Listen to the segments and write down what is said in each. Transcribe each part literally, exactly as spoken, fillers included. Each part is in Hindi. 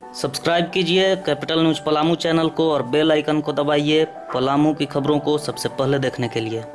सब्सक्राइब कीजिए कैपिटल न्यूज पलामू चैनल को और बेल आइकन को दबाइए पलामू की खबरों को सबसे पहले देखने के लिए।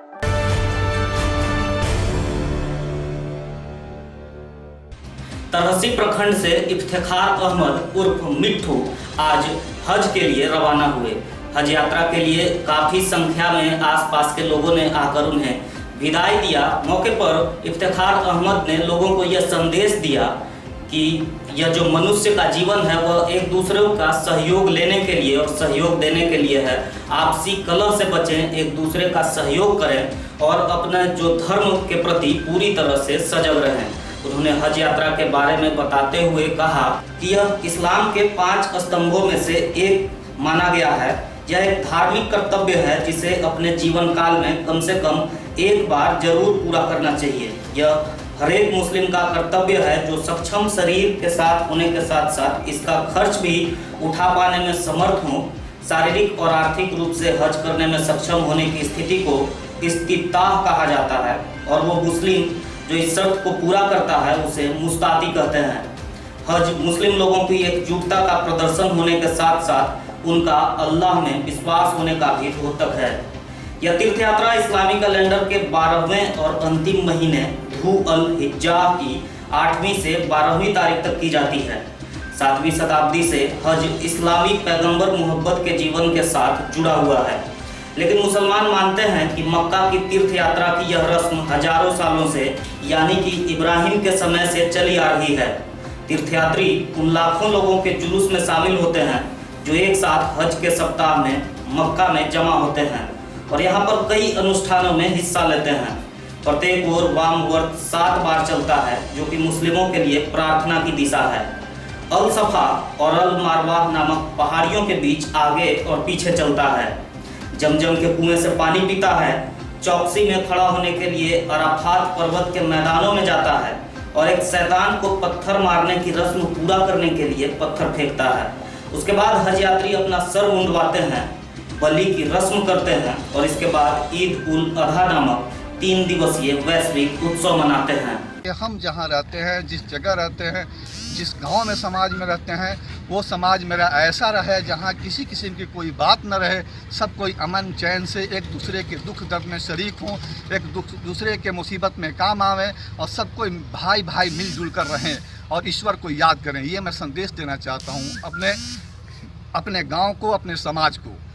तरहसी प्रखंड से इफ्तिखार अहमद उर्फ मिट्ठू आज हज के लिए रवाना हुए। हज यात्रा के लिए काफी संख्या में आसपास के लोगों ने आकर उन्हें विदाई दिया। मौके पर इफ्तिखार अहमद ने लोगों को यह संदेश दिया कि यह जो मनुष्य का जीवन है वह एक दूसरे का सहयोग लेने के लिए और सहयोग देने के लिए है। आपसी कलह से बचें, एक दूसरे का सहयोग करें और अपने जो धर्म के प्रति पूरी तरह से सजग रहें। उन्होंने हज यात्रा के बारे में बताते हुए कहा कि यह इस्लाम के पांच स्तंभों में से एक माना गया है। यह एक धार्मिक कर्तव्य है जिसे अपने जीवन काल में कम से कम एक बार जरूर पूरा करना चाहिए। यह हर एक मुस्लिम का कर्तव्य है जो सक्षम शरीर के साथ होने के साथ साथ इसका खर्च भी उठा पाने में समर्थ हो। शारीरिक और आर्थिक रूप से हज करने में सक्षम होने की स्थिति को इस्तिताह कहा जाता है और वो मुस्लिम जो इस शर्त को पूरा करता है उसे मुस्ताती कहते हैं। हज मुस्लिम लोगों की एकजुटता का प्रदर्शन होने के साथ साथ उनका अल्लाह में विश्वास होने का भी द्योतक है। यह तीर्थ यात्रा इस्लामी कैलेंडर के बारहवें और अंतिम महीने धू अल हिज्जा की आठवीं से बारहवीं तारीख तक की जाती है। सातवीं शताब्दी से हज इस्लामी पैगंबर मोहब्बत के जीवन के साथ जुड़ा हुआ है, लेकिन मुसलमान मानते हैं कि मक्का की तीर्थ यात्रा की यह रस्म हजारों सालों से यानी कि इब्राहिम के समय से चली आ रही है। तीर्थयात्री उन लाखों लोगों के जुलूस में शामिल होते हैं जो एक साथ हज के सप्ताह में मक्का में जमा होते हैं और यहाँ पर कई अनुष्ठानों में हिस्सा लेते हैं। प्रत्येक ओर वाम वर्त सात बार चलता है जो कि मुस्लिमों के लिए प्रार्थना की दिशा है। अल सफा और अल मारवा नामक पहाड़ियों के बीच आगे और पीछे चलता है। जमजम के कुएं से पानी पीता है। चौकसी में खड़ा होने के लिए अराफात पर्वत के मैदानों में जाता है और एक शैतान को पत्थर मारने की रस्म पूरा करने के लिए पत्थर फेंकता है। उसके बाद हज यात्री अपना सर मुंडवाते हैं, बलि की रस्म करते हैं और इसके बाद ईद उल अधा नामक तीन दिवसीय वैश्विक उत्सव मनाते हैं। हम जहाँ रहते हैं, जिस जगह रहते हैं, जिस गांव में समाज में रहते हैं, वो समाज मेरा ऐसा रहे जहाँ किसी किस्म की कोई बात न रहे। सब कोई अमन चैन से एक दूसरे के दुख दर्द में शरीक हों, एक दुख दूसरे के मुसीबत में काम आवें और सब कोई भाई भाई मिलजुल कर रहें और ईश्वर को याद करें। ये मैं संदेश देना चाहता हूँ अपने अपने गाँव को, अपने समाज को।